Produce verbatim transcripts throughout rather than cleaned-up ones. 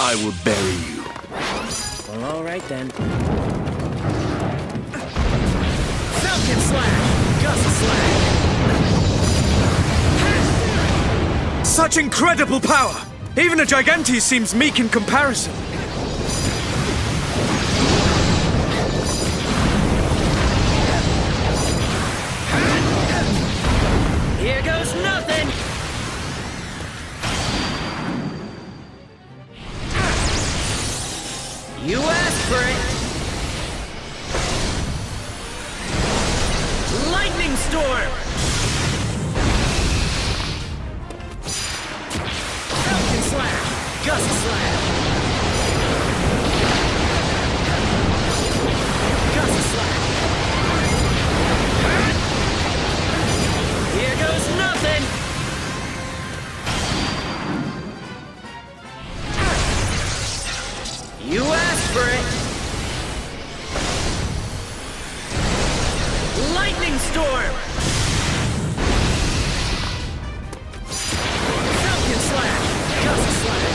I will bury you. Well, all right then. Falcon Slash! Gust Slash! Such incredible power! Even a Gigantes seems meek in comparison. Here goes nothing! You asked for it! Lightning Storm! Falcon Slash! Gust Slash! Gust Slash! Here goes nothing! You asked for it! Lightning Storm! Falcon Slash! Gust Slash!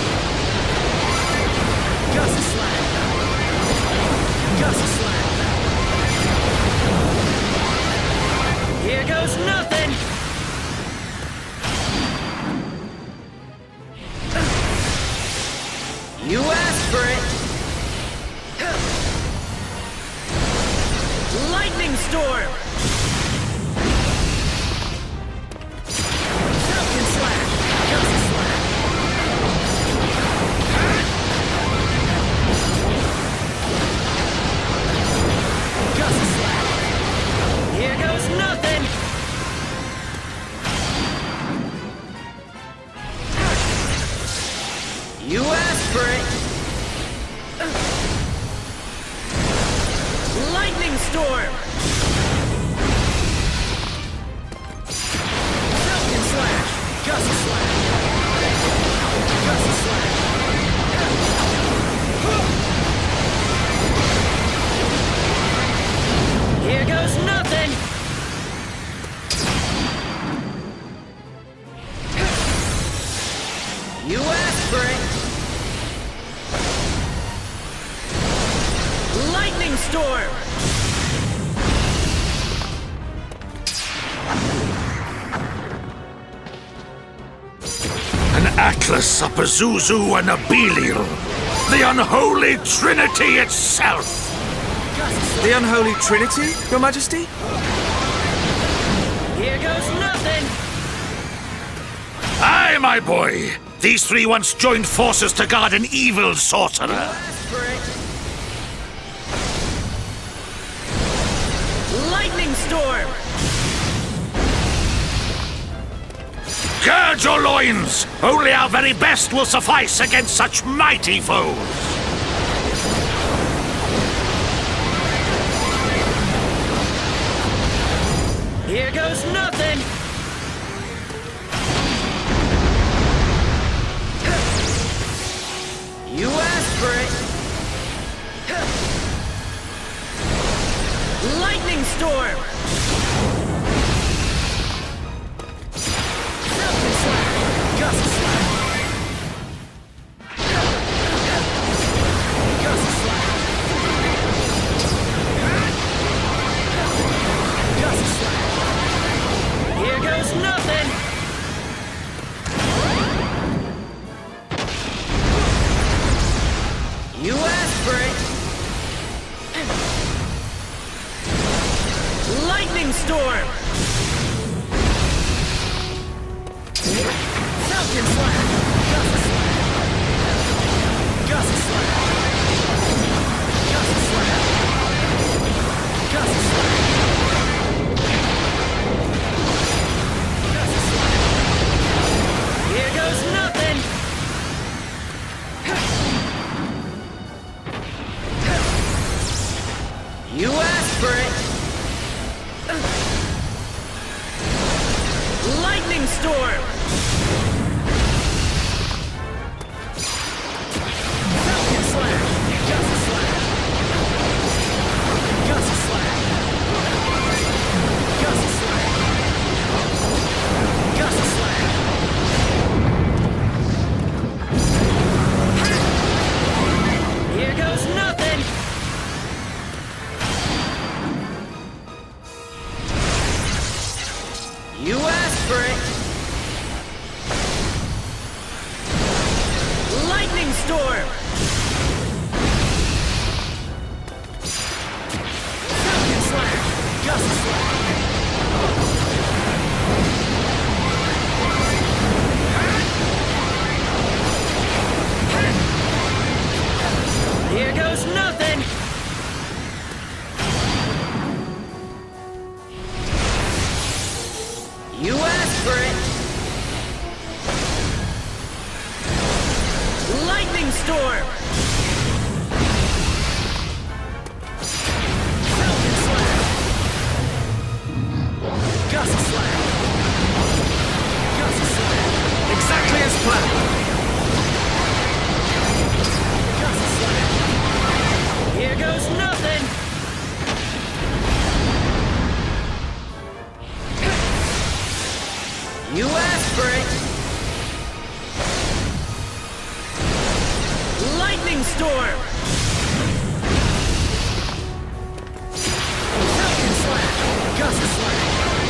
Gust Slash! Gust Slash! Here goes nothing! You asked for it! Lightning Storm! Falcon Slash! Gust Slash! Gust Slash! Here goes nothing! You asked for it! Lightning Storm! Falcon Slash! Gust Slash! Gust Slash! Here goes nothing! You asked for it! Lightning Storm! An Atlas, a Pazuzu, and a Belial. The unholy trinity itself! The unholy trinity, Your Majesty? Here goes nothing! Aye, my boy! These three once joined forces to guard an evil sorcerer. Ask for it! Lightning Storm! Gird your loins! Only our very best will suffice against such mighty foes! Here goes nothing! You asked for it! Lightning Storm! Falcon Slash! Gust Slash! Gust Slash! Gust Slash! Here goes nothing! You asked for it! Lightning Storm! Falcon Slash! Gust Slash! Gust Slash! Gust Slash! Gust Slash! Gust Slash! Here goes nothing! You asked for it! Lightning Storm! Falcon Slash! Gust Slash! Gust Slash! Gust Slash! Gust Slash! You asked for it! Lightning storm! Falcon slash! Gust slash!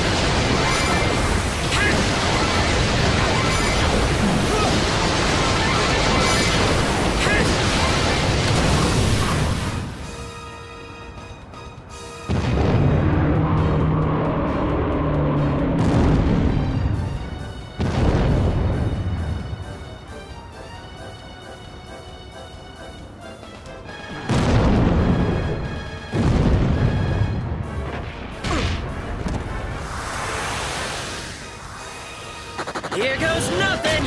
Here goes nothing!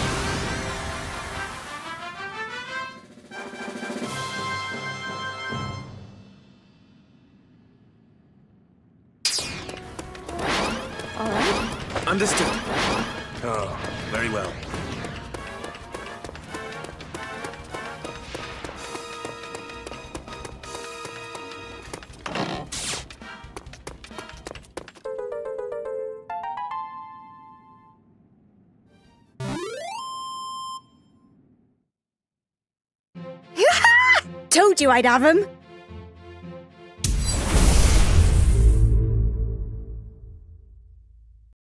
All right. Understood. Oh, very well. Told you I'd have him.